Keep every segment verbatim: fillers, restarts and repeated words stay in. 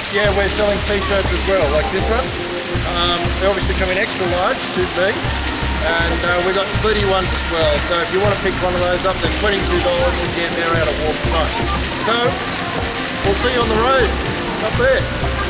yeah, we're selling t-shirts as well, like this one. Um, they obviously come in extra large, suit me. And uh, we've got splitty ones as well. So if you want to pick one of those up, they're twenty-two dollars again, they're out of Volks. So, we'll see you on the road, up there.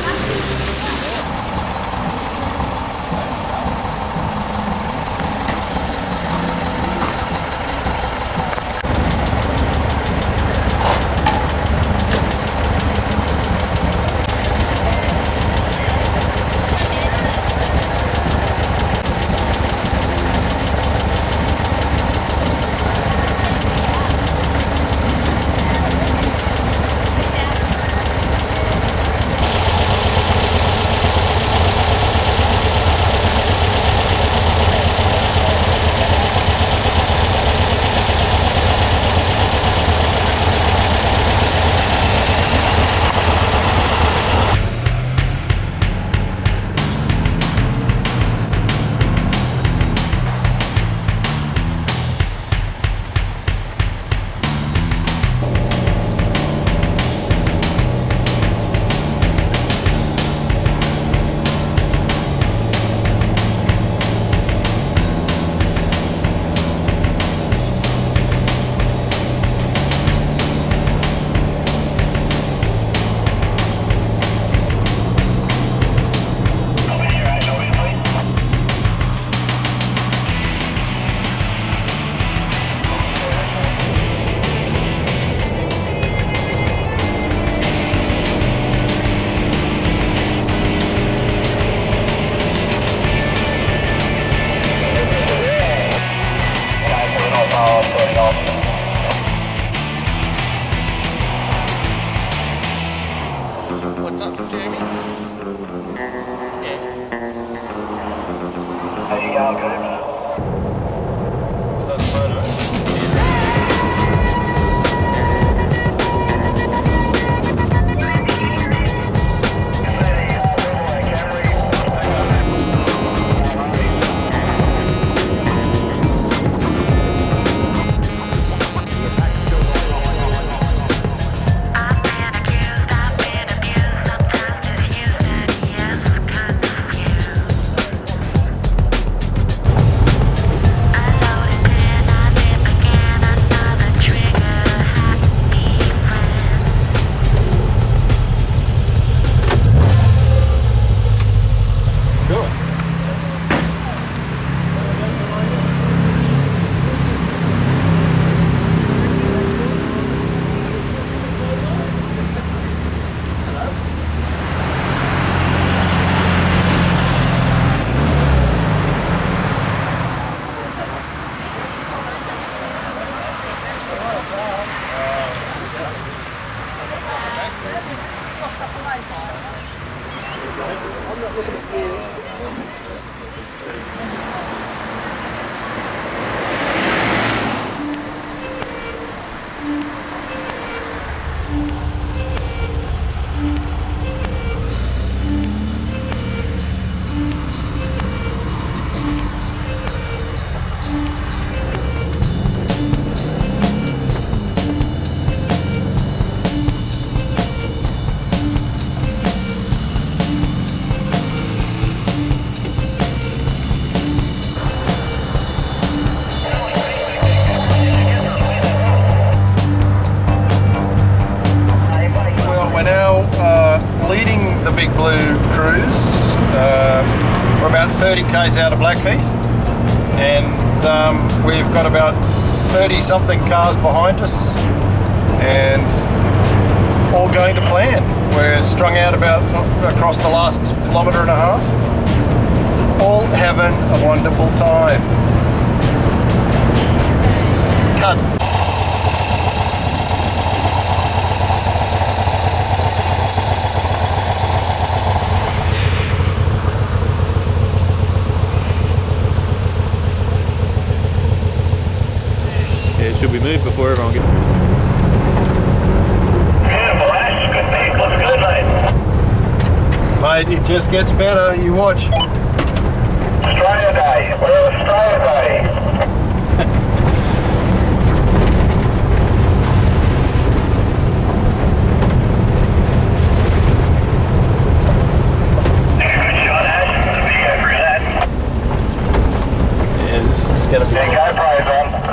What's up, Jamie? Yeah. How you going, good? Was that a photo? I'm not looking at you. The Big Blue cruise. Uh, we're about thirty k's out of Blackheath, and um, we've got about thirty something cars behind us, and all going to plan. We're strung out about across the last kilometre and a half, all having a wonderful time. Cut. Should we move before everyone gets... Beautiful, Ash. Good thing. Looks good, mate. Mate, it just gets better. You watch. Australia Day. We're Australia Day. GoPro's on.